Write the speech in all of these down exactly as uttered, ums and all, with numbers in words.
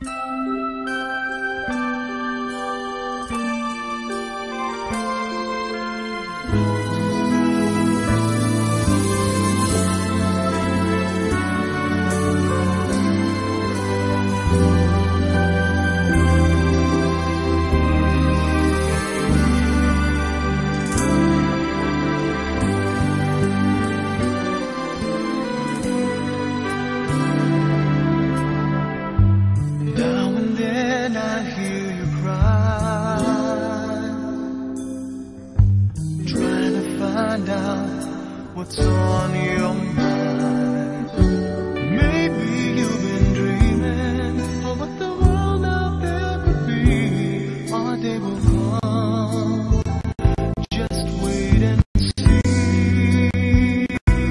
Find out what's on your mind. Maybe you've been dreaming of what the world out there could be. Our day will come. Just wait and see.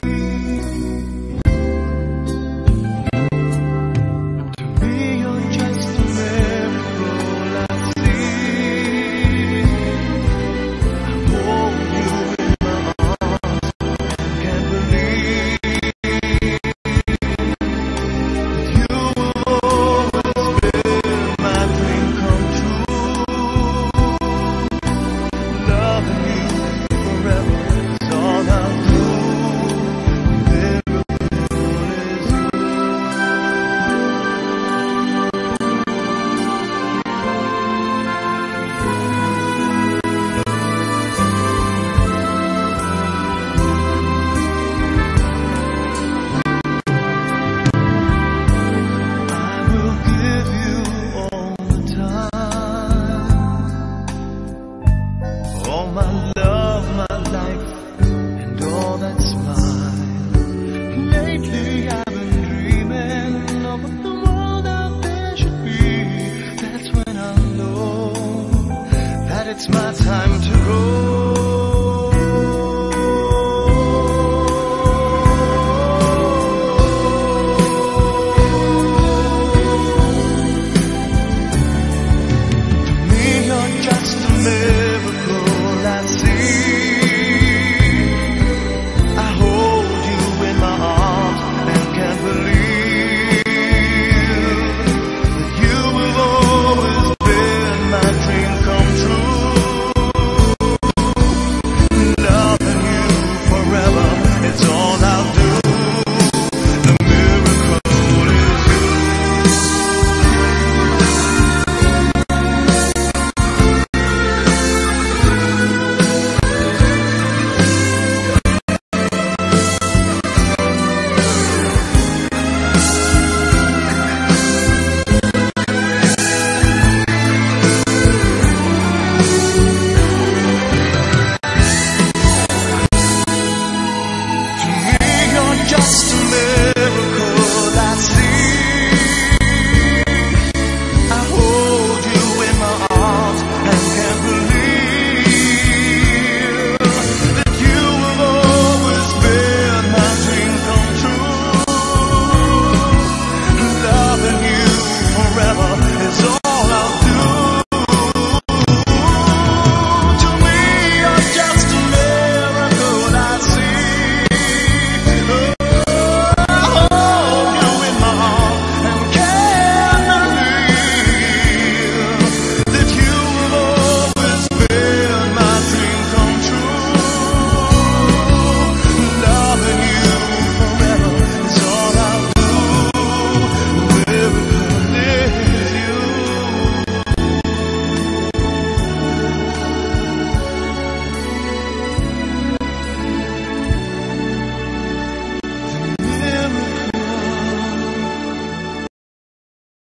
To me, you're just a miracle I see. I hold you. My love, my life, and all that's mine. Lately I've been dreaming of what the world out there should be. That's when I know that it's my time.